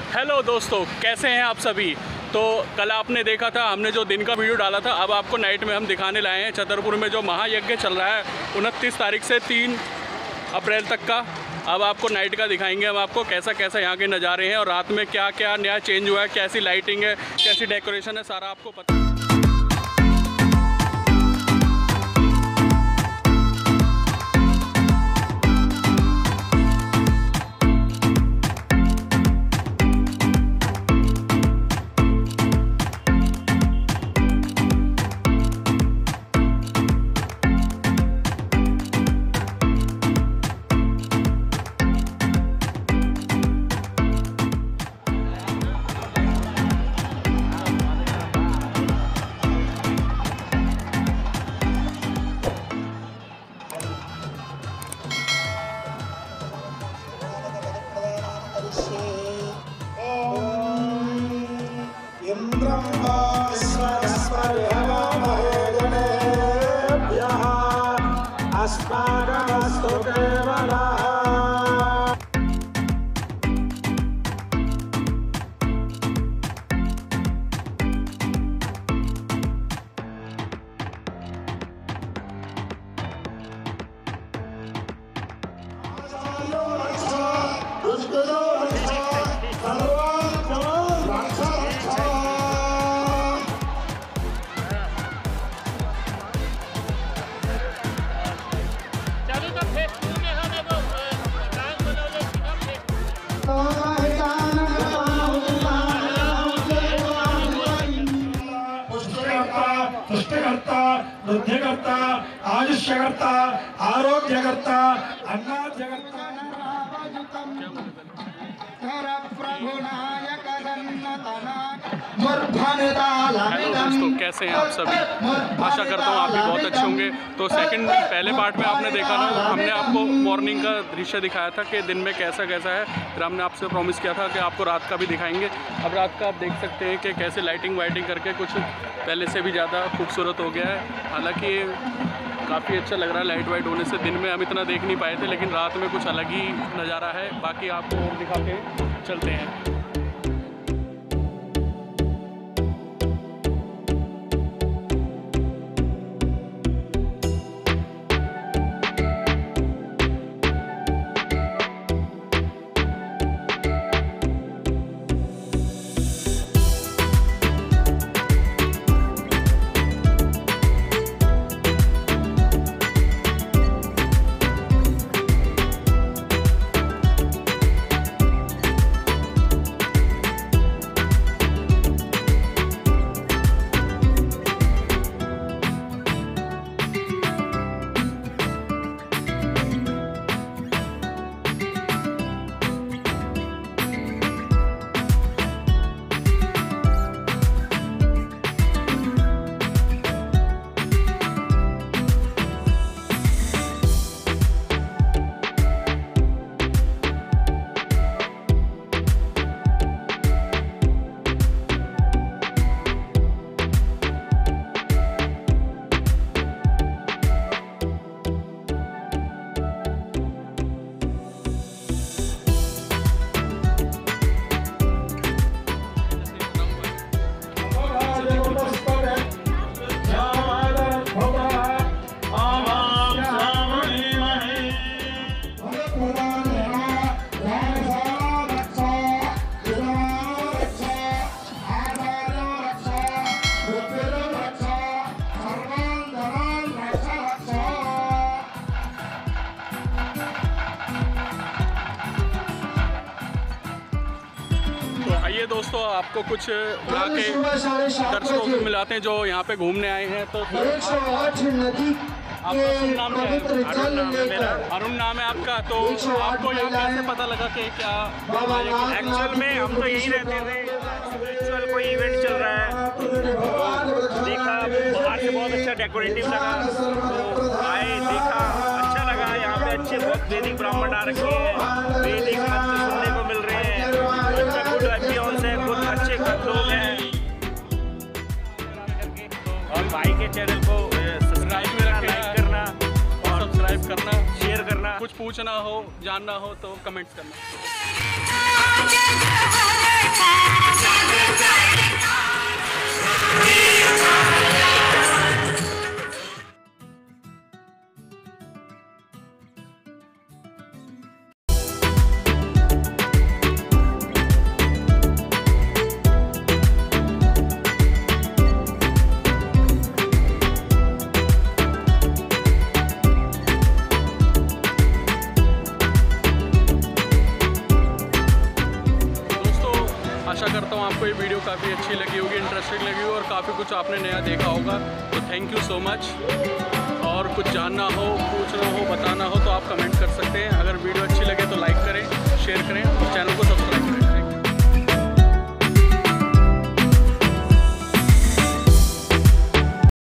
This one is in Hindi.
हेलो दोस्तों, कैसे हैं आप सभी। तो कल आपने देखा था हमने जो दिन का वीडियो डाला था, अब आपको नाइट में हम दिखाने लाए हैं छतरपुर में जो महायज्ञ चल रहा है 29 तारीख से 3 अप्रैल तक का। अब आपको नाइट का दिखाएंगे हम आपको कैसा कैसा यहाँ के नज़ारे हैं और रात में क्या क्या नया चेंज हुआ है, कैसी लाइटिंग है, कैसी डेकोरेशन है, सारा आपको पता। सृष्टिकर्ता, वृद्धिकर्ता, आयुष्यकर्ता, आरोग्यकर्ता, अन्नाद्यकर्ता। दोस्तों, कैसे हैं आप सभी। आशा करता हूँ आप भी बहुत अच्छे होंगे। तो सेकंड पहले पार्ट में आपने देखा ना, हमने आपको मॉर्निंग का दृश्य दिखाया था कि दिन में कैसा कैसा है। फिर हमने आपसे प्रॉमिस किया था कि आपको रात का भी दिखाएंगे। अब रात का आप देख सकते हैं कि कैसे लाइटिंग वाइटिंग करके कुछ पहले से भी ज़्यादा खूबसूरत हो गया है। हालाँकि काफ़ी अच्छा लग रहा है लाइट वाइट होने से। दिन में हम इतना देख नहीं पाए थे, लेकिन रात में कुछ अलग ही नज़ारा है। बाकी आपको और दिखा के चलते हैं। आइए दोस्तों, आपको कुछ यहाँ के दर्शकों को मिलाते हैं जो यहाँ पे घूमने आए हैं। तो आपका शुभ नाम क्या है? अरुण नाम है आपका। तो आपको यहाँ कैसे पता लगा कि क्या एक्चुअल में हम तो यहीं रहते थे। स्पिरिचुअल कोई इवेंट चल रहा है, तो देखा बाहर से बहुत अच्छा डेकोरेटिव लगा, तो आए देखा, अच्छा लगा। यहाँ पे अच्छे बहुत वैदिक ब्राह्मण आ रखे हैं, वैदिक मंत्र सुनने को मिल रहे हैं, अच्छा गुड एम्बियंस है, कुछ अच्छे लोग हैं। और भाई के चैनल को सब्सक्राइब करना, लाइक करना और सब्सक्राइब करना, शेयर करना। कुछ पूछना हो, जानना हो तो कमेंट्स करना। आपको ये वीडियो काफ़ी अच्छी लगी होगी, इंटरेस्टिंग लगी होगी और काफ़ी कुछ आपने नया देखा होगा। तो थैंक यू सो मच। और कुछ जानना हो, पूछना हो, बताना हो तो आप कमेंट कर सकते हैं। अगर वीडियो अच्छी लगे तो लाइक करें, शेयर करें और चैनल को सब्सक्राइब करें।